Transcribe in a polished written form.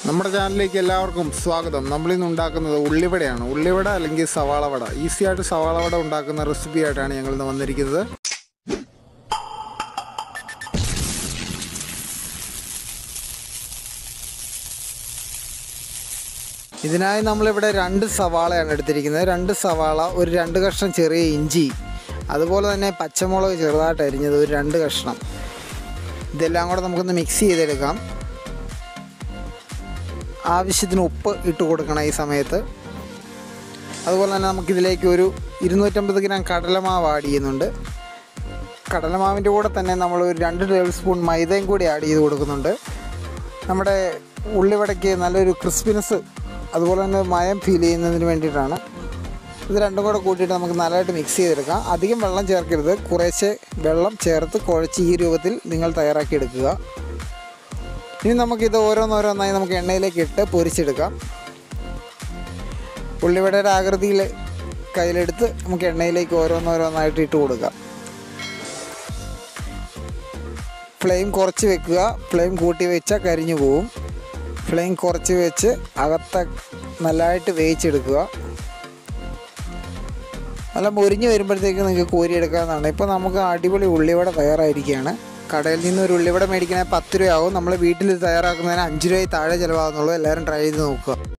നമ്മുടെ ചാനലിലേക്ക് എല്ലാവർക്കും സ്വാഗതം. നമ്മളിന്ന് ഉണ്ടാക്കുന്നത് ഉള്ളിവടയാണ്. ഉള്ളിവട അല്ലെങ്കിൽ സവാള വട. ഈസി ആയിട്ട് സവാള വട ഉണ്ടാക്കുന്ന റെസിപ്പി ആയിട്ടാണ് ഞങ്ങൾ ഇന്ന് വന്നിരിക്കുന്നത്. ഇതിനായി നമ്മളിവിടെ 2 സവാളയാണ് എടുത്തിരിക്കുന്നത്. 2 സവാള, ഒരു 2 കഷ്ണം ചെറിയ ഇഞ്ചി, അതുപോലെ തന്നെ പച്ചമുളക് ചെറുതായിട്ട് അരിഞ്ഞത് ഒരു 2 കഷ്ണം. ഇതെല്ലാം കൂടെ നമുക്കൊന്ന് മിക്സ് ചെയ്തെടുക്കാം. ആവശ്യത്തിന് ഉപ്പ് ഇട്ട് കൊടുക്കണം ഈ സമയത്ത്. അതുപോലെ തന്നെ നമുക്കിതിലേക്ക് ഒരു 250 ഗ്രാം കടലമാവ് ആഡ് ചെയ്യുന്നുണ്ട്. കടലമാവിൻ്റെ കൂടെ തന്നെ നമ്മൾ ഒരു 2 ടേബിൾ സ്പൂൺ മൈദയും കൂടി ആഡ് ചെയ്ത് കൊടുക്കുന്നുണ്ട്. നമ്മുടെ ഉള്ളിവടയ്ക്ക് നല്ലൊരു ക്രിസ്പിനെസ്, അതുപോലെ തന്നെ മയം ഫീൽ ചെയ്യുന്നതിന് വേണ്ടിയിട്ടാണ്. ഇത് രണ്ടും കൂടെ കൂട്ടിയിട്ട് നമുക്ക് നല്ലതായിട്ട് മിക്സ് ചെയ്തെടുക്കാം. അധികം വെള്ളം ചേർക്കരുത്, കുറേശ്ശെ വെള്ളം ചേർത്ത് കുഴച്ച് ഈ രൂപത്തിൽ നിങ്ങൾ തയ്യാറാക്കി എടുക്കുക. ഇനി നമുക്കിത് ഓരോന്നോരോന്നായി നമുക്ക് എണ്ണയിലേക്ക് ഇട്ട് പൊരിച്ചെടുക്കാം. ഉള്ളിവടയുടെ ആകൃതിയിൽ കയ്യിലെടുത്ത് നമുക്ക് എണ്ണയിലേക്ക് ഓരോന്നോരോന്നായിട്ട് ഇട്ട് കൊടുക്കാം. ഫ്ലെയിം കുറച്ച് വെക്കുക. ഫ്ലെയിം കൂട്ടി വെച്ചാൽ കരിഞ്ഞു പോവും. ഫ്ലെയിം കുറച്ച് വെച്ച് അകത്ത നല്ലതായിട്ട് വേവിച്ചെടുക്കുക. നല്ല മുരിഞ്ഞ് വരുമ്പോഴത്തേക്ക് നിങ്ങൾക്ക് കോരിയെടുക്കാവുന്നതാണ്. ഇപ്പോൾ നമുക്ക് അടിപൊളി ഉള്ളിവട തയ്യാറായിരിക്കുകയാണ്. കടയിൽ നിന്ന് ഒരു ഉള്ളിവട മേടിക്കണേ 10 രൂപയാവും. നമ്മൾ വീട്ടിൽ തയ്യാറാക്കുന്നതിന് 5 രൂപയിൽ താഴെ ചിലവാകുന്നുള്ളൂ. എല്ലാവരും ട്രൈ ചെയ്ത് നോക്കുക.